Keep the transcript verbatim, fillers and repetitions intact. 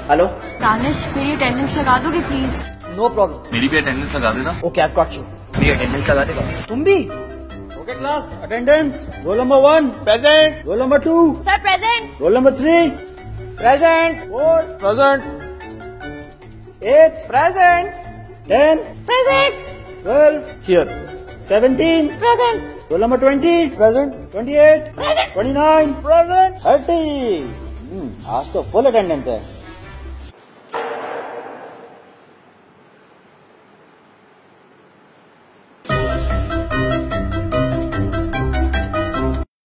Hello Danish, मेरी attendance लगा दोगे प्लीज? नो प्रॉब्लम, मेरी भी अटेंडेंस लगा देना। Okay I got you. मेरी अटेंडेंस लगा देगा। तुम भी? Okay class, attendance. Roll number one present, roll number two sir present, roll number three present, four present, eight present, ten present, twelve here, seventeen present, roll number twenty present, twenty eight present, twenty nine present, thirty. आज तो full attendance है।